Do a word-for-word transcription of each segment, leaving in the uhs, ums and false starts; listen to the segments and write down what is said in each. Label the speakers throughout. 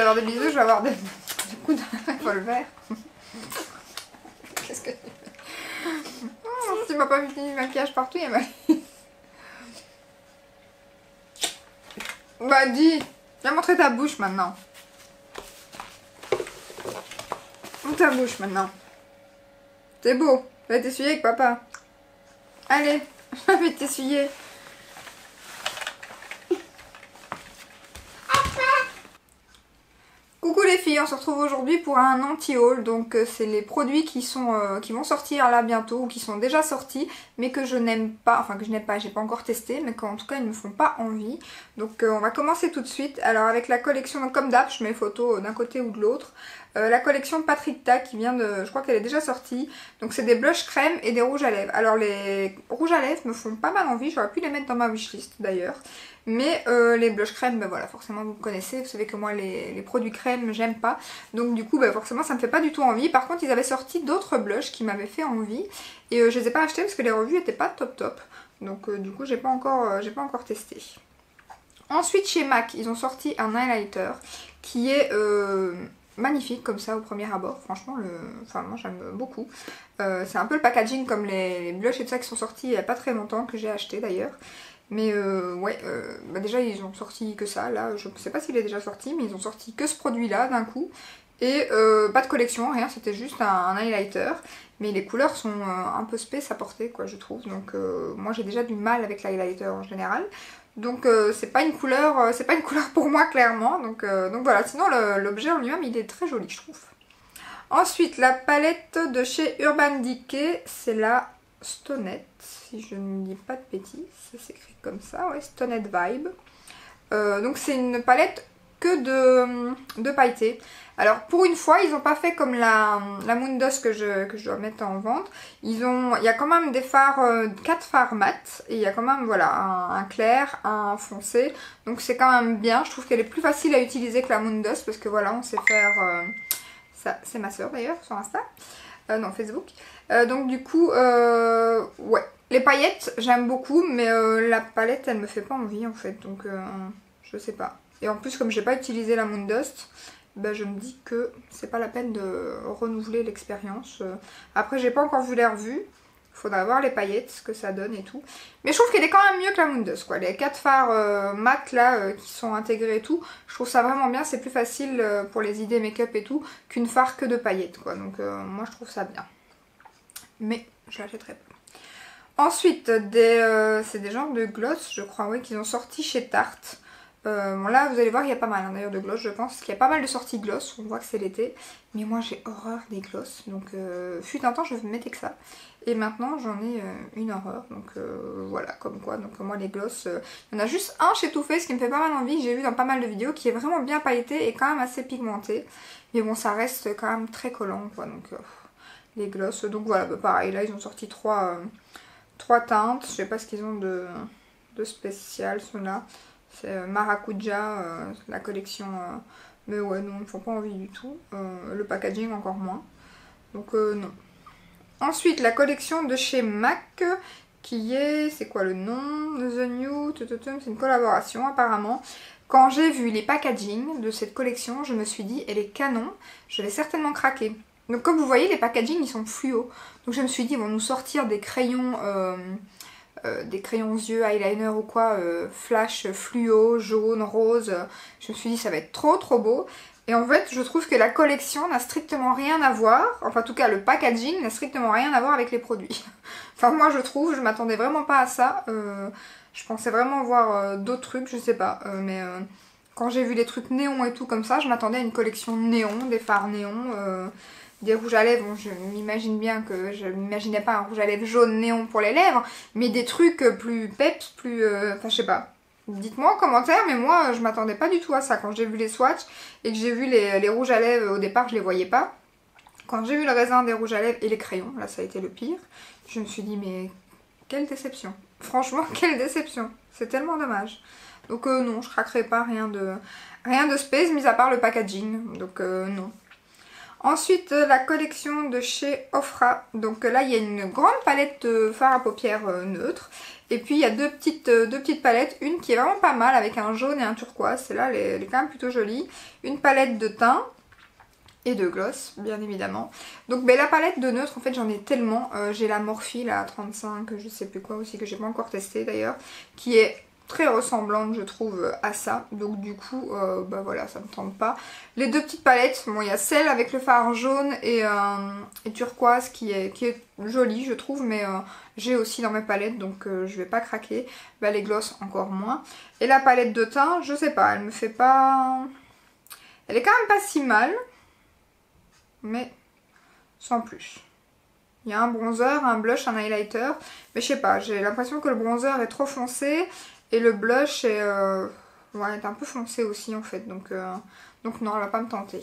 Speaker 1: avoir des bisous, je vais avoir des, des coups de revolver. Qu'est-ce que tu fais? Oh, tu m'as pas mis du maquillage partout, il y a mal. Bah dis, viens montrer ta bouche maintenant. Montre ta bouche maintenant. C'est beau, je vais t'essuyer avec papa. Allez, je vais t'essuyer. Coucou les filles, on se retrouve aujourd'hui pour un anti-haul. Donc euh, c'est les produits qui sont euh, qui vont sortir là bientôt ou qui sont déjà sortis mais que je n'aime pas, enfin que je n'aime pas, j'ai pas encore testé, mais qu'en tout cas ils me font pas envie. Donc euh, on va commencer tout de suite. Alors avec la collection, donc comme d'hab je mets les photos d'un côté ou de l'autre. Euh, la collection Patrick Ta qui vient de, je crois qu'elle est déjà sortie. Donc c'est des blushs crème et des rouges à lèvres. Alors les rouges à lèvres me font pas mal envie, j'aurais pu les mettre dans ma wishlist d'ailleurs. Mais euh, les blushs crème, ben voilà, forcément vous connaissez, vous savez que moi les, les produits crème j'aime pas. Donc du coup ben forcément ça me fait pas du tout envie. Par contre ils avaient sorti d'autres blushs qui m'avaient fait envie. Et euh, je les ai pas achetés parce que les revues étaient pas top top. Donc euh, du coup j'ai pas encore euh, j'ai pas encore testé. Ensuite chez MAC ils ont sorti un highlighter qui est euh, magnifique comme ça au premier abord. Franchement le... enfin moi j'aime beaucoup. Euh, c'est un peu le packaging comme les, les blushs et tout ça qui sont sortis il y a pas très longtemps, que j'ai acheté d'ailleurs. Mais euh, ouais, euh, bah déjà ils ont sorti que ça, là, je ne sais pas s'il est déjà sorti, mais ils ont sorti que ce produit là d'un coup. Et euh, pas de collection, rien, c'était juste un, un highlighter. Mais les couleurs sont euh, un peu space à porter quoi je trouve. Donc euh, moi j'ai déjà du mal avec l'highlighter en général. Donc euh, c'est pas une couleur, euh, c'est pas une couleur pour moi clairement. Donc, euh, donc voilà, sinon l'objet en lui-même il est très joli je trouve. Ensuite la palette de chez Urban Decay, c'est la Stonette, si je ne dis pas de bêtises, ça s'écrit comme ça, ouais, Stonette Vibe. Euh, donc c'est une palette que de, de pailletés. Alors pour une fois, ils n'ont pas fait comme la, la Moondos que je, que je dois mettre en vente. Ils ont, il y a quand même des fards, euh, quatre fards mat, et il y a quand même voilà, un, un clair, un foncé. Donc c'est quand même bien, je trouve qu'elle est plus facile à utiliser que la Moondos, parce que voilà, on sait faire... Euh, ça, c'est ma soeur d'ailleurs, sur Insta. Euh, non, Facebook. Euh, donc du coup, euh, ouais. Les paillettes, j'aime beaucoup, mais euh, la palette, elle me fait pas envie en fait. Donc, euh, je sais pas. Et en plus, comme j'ai pas utilisé la Moondust, ben, je me dis que c'est pas la peine de renouveler l'expérience. Après, j'ai pas encore vu les revues. Faudra voir les paillettes, ce que ça donne et tout. Mais je trouve qu'elle est quand même mieux que la Moondust, quoi. Les quatre fards euh, mat là euh, qui sont intégrés et tout, je trouve ça vraiment bien. C'est plus facile euh, pour les idées make-up et tout qu'une fard que de paillettes, quoi. Donc euh, moi je trouve ça bien. Mais je l'achèterai pas. Ensuite, des, euh, c'est des genres de gloss, je crois, oui, qu'ils ont sorti chez Tarte. Euh, bon là vous allez voir il y a pas mal hein, d'ailleurs de gloss je pense, qu'il y a pas mal de sorties gloss, on voit que c'est l'été, mais moi j'ai horreur des gloss, donc euh, fut un temps je mettais que ça, et maintenant j'en ai euh, une horreur, donc euh, voilà comme quoi, donc moi les gloss, euh, il y en a juste un chez Too Faced qui me fait pas mal envie, que j'ai vu dans pas mal de vidéos, qui est vraiment bien pailleté et quand même assez pigmenté, mais bon ça reste quand même très collant quoi, donc euh, les gloss, donc voilà bah, pareil là ils ont sorti trois, euh, trois teintes, je sais pas ce qu'ils ont de, de spécial ceux-là. C'est euh, Maracuja, euh, la collection, euh, mais ouais non, ils me font pas envie du tout, euh, le packaging encore moins, donc euh, non. Ensuite la collection de chez MAC, qui est, c'est quoi le nom, The New, c'est une collaboration apparemment. Quand j'ai vu les packaging de cette collection, je me suis dit, elle est canon, je vais certainement craquer. Donc comme vous voyez, les packaging ils sont fluo, donc je me suis dit, ils vont nous sortir des crayons... Euh, Euh, des crayons yeux, eyeliner ou quoi, euh, flash, fluo, jaune, rose. Je me suis dit ça va être trop trop beau. Et en fait je trouve que la collection n'a strictement rien à voir, enfin en tout cas le packaging n'a strictement rien à voir avec les produits. Enfin moi je trouve, je m'attendais vraiment pas à ça. Euh, je pensais vraiment voir euh, d'autres trucs, je sais pas. Euh, mais euh, quand j'ai vu les trucs néon et tout comme ça, je m'attendais à une collection néon, des fards néon. Euh, Des rouges à lèvres, bon, je m'imagine bien que je m'imaginais pas un rouge à lèvres jaune néon pour les lèvres, mais des trucs plus peps, plus... Euh, enfin je sais pas. Dites-moi en commentaire, mais moi je m'attendais pas du tout à ça. Quand j'ai vu les swatchs et que j'ai vu les, les rouges à lèvres, au départ je les voyais pas. Quand j'ai vu le raisin des rouges à lèvres et les crayons, là ça a été le pire, je me suis dit mais quelle déception. Franchement quelle déception. C'est tellement dommage. Donc euh, non, je craquerai pas, rien de, rien de space mis à part le packaging, donc euh, non. Ensuite, la collection de chez Ofra. Donc là, il y a une grande palette de fard à paupières euh, neutre. Et puis, il y a deux petites, euh, deux petites palettes. Une qui est vraiment pas mal avec un jaune et un turquoise. Celle-là, elle, elle est quand même plutôt jolie. Une palette de teint et de gloss, bien évidemment. Donc ben, la palette de neutre, en fait, j'en ai tellement. Euh, j'ai la Morphe, la trente-cinq, je sais plus quoi aussi, que j'ai pas encore testé d'ailleurs. Qui est très ressemblante, je trouve, à ça. Donc du coup, euh, bah voilà, ça me tente pas. Les deux petites palettes, bon, il y a celle avec le fard jaune et, euh, et turquoise qui est, qui est jolie, je trouve, mais euh, j'ai aussi dans mes palettes, donc euh, je vais pas craquer. Bah, les gloss, encore moins. Et la palette de teint, je sais pas, elle me fait pas... Elle est quand même pas si mal, mais sans plus. Il y a un bronzer, un blush, un highlighter, mais je sais pas, j'ai l'impression que le bronzer est trop foncé. Et le blush est, euh, ouais, est un peu foncé aussi en fait, donc, euh, donc non, elle va pas me tenter.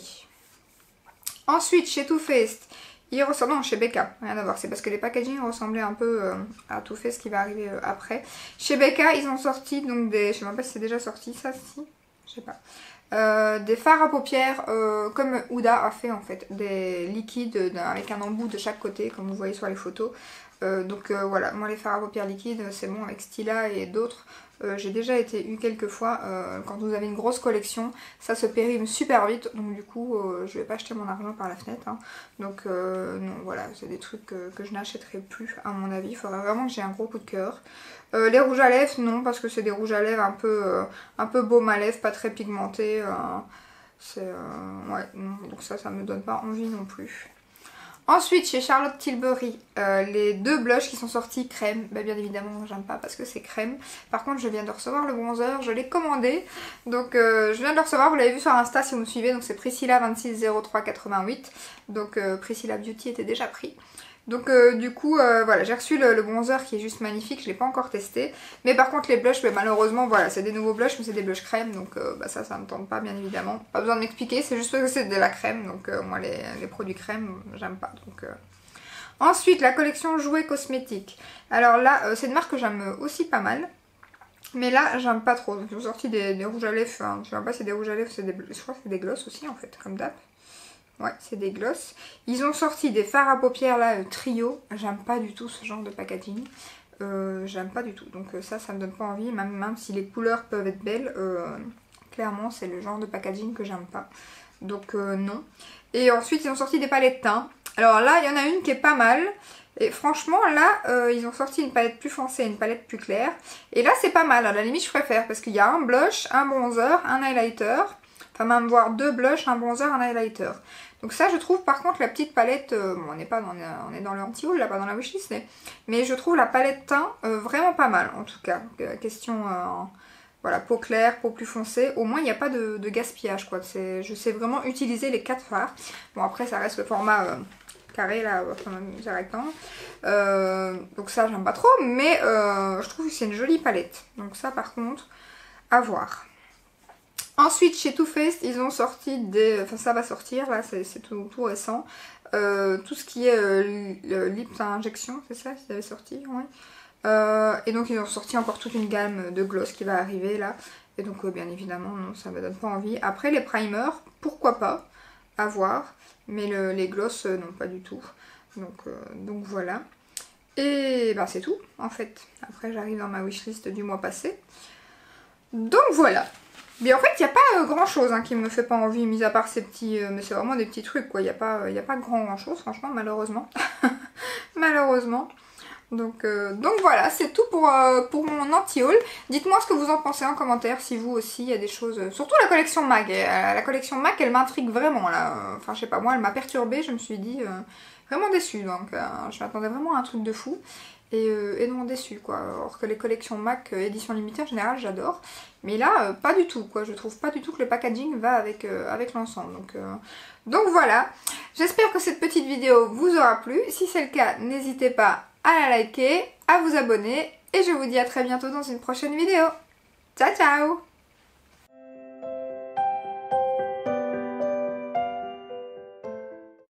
Speaker 1: Ensuite, chez Too Faced, il ressemble, non, chez Becca, rien à voir, c'est parce que les packaging ressemblaient un peu euh, à Too Faced qui va arriver euh, après. Chez Becca, ils ont sorti donc des, je sais même pas si c'est déjà sorti, ça, si, je sais pas. Euh, des fards à paupières euh, comme Huda a fait en fait, des liquides avec un embout de chaque côté comme vous voyez sur les photos. Euh, donc euh, voilà, moi les fards à paupières liquides c'est bon avec Stila et d'autres. Euh, j'ai déjà été eu quelques fois euh, quand vous avez une grosse collection, ça se périme super vite, donc du coup euh, je vais pas acheter mon argent par la fenêtre. Hein. Donc euh, non, voilà, c'est des trucs que, que je n'achèterai plus à mon avis, il faudrait vraiment que j'ai un gros coup de cœur. Euh, les rouges à lèvres, non, parce que c'est des rouges à lèvres un peu, euh, un peu baume à lèvres, pas très pigmentés. Euh, c'est, euh, ouais, non, donc ça, ça me donne pas envie non plus. Ensuite, chez Charlotte Tilbury, euh, les deux blushs qui sont sortis crème. Bah, bien évidemment, j'aime pas parce que c'est crème. Par contre, je viens de recevoir le bronzer, je l'ai commandé. Donc, euh, je viens de le recevoir, vous l'avez vu sur Insta si vous me suivez. Donc, c'est Priscilla vingt-six zéro trois quatre-vingt-huit. Donc, euh, Priscilla Beauty était déjà pris. Donc euh, du coup euh, voilà, j'ai reçu le, le bronzer qui est juste magnifique, je l'ai pas encore testé. Mais par contre les blushs, bah, malheureusement voilà, c'est des nouveaux blushs mais c'est des blushs crème. Donc euh, bah, ça, ça me tente pas bien évidemment. Pas besoin de m'expliquer, c'est juste parce que c'est de la crème. Donc euh, moi les, les produits crème, j'aime pas. Donc, euh... Ensuite la collection jouets cosmétiques. Alors là euh, c'est une marque que j'aime aussi pas mal. Mais là j'aime pas trop. Donc ils ont sorti des, des rouges à lèvres, enfin, je sais même pas si c'est des rouges à lèvres, c'est des, je crois que c'est des gloss aussi en fait, comme d'hab. Ouais, c'est des gloss. Ils ont sorti des fards à paupières là, euh, trio. J'aime pas du tout ce genre de packaging. Euh, J'aime pas du tout. Donc euh, ça, ça me donne pas envie. Même, même si les couleurs peuvent être belles, euh, clairement, c'est le genre de packaging que j'aime pas. Donc euh, non. Et ensuite, ils ont sorti des palettes teint. Alors là, il y en a une qui est pas mal. Et franchement, là, euh, ils ont sorti une palette plus foncée et une palette plus claire. Et là, c'est pas mal. À la limite, je préfère. Parce qu'il y a un blush, un bronzer, un highlighter. Enfin, même voir deux blushs, un bronzer, un highlighter. Donc ça, je trouve par contre la petite palette, euh, bon, on n'est pas dans, on est dans le anti-haul, là, pas dans la wishlist, mais, mais je trouve la palette teint euh, vraiment pas mal, en tout cas. Euh, question, euh, voilà, peau claire, peau plus foncée. Au moins, il n'y a pas de, de gaspillage, quoi. Je sais vraiment utiliser les quatre fards. Bon, après, ça reste le format euh, carré, là, enfin, c'est rectangle. Euh, donc ça, j'aime pas trop, mais euh, je trouve que c'est une jolie palette. Donc ça, par contre, à voir. Ensuite, chez Too Faced, ils ont sorti des... Enfin, ça va sortir, là, c'est tout, tout récent. Euh, tout ce qui est euh, lips à injection, c'est ça, ils avaient sorti, oui. Euh, et donc, ils ont sorti encore toute une gamme de gloss qui va arriver, là. Et donc, euh, bien évidemment, non, ça me donne pas envie. Après, les primers, pourquoi pas, à voir. Mais le, les gloss, euh, non, pas du tout. Donc, euh, donc voilà. Et ben, c'est tout, en fait. Après, j'arrive dans ma wishlist du mois passé. Donc, voilà. Mais en fait, il n'y a pas euh, grand chose hein, qui me fait pas envie, mis à part ces petits... Euh, mais c'est vraiment des petits trucs, quoi. Il n'y a pas, euh, y a pas grand, grand chose, franchement, malheureusement. Malheureusement. Donc, euh, donc voilà, c'est tout pour, euh, pour mon anti-haul. Dites-moi ce que vous en pensez en commentaire, si vous aussi, il y a des choses... Euh, surtout la collection MAC. Et, euh, la collection MAC, elle m'intrigue vraiment, là. Enfin, je sais pas, moi, elle m'a perturbée, je me suis dit... Euh, vraiment déçue, donc euh, je m'attendais vraiment à un truc de fou. Et, euh, et non déçue quoi, alors que les collections MAC euh, édition limitée en général j'adore, mais là euh, pas du tout quoi, je trouve pas du tout que le packaging va avec, euh, avec l'ensemble, donc, euh, donc voilà, j'espère que cette petite vidéo vous aura plu, si c'est le cas n'hésitez pas à la liker, à vous abonner, et je vous dis à très bientôt dans une prochaine vidéo, ciao ciao.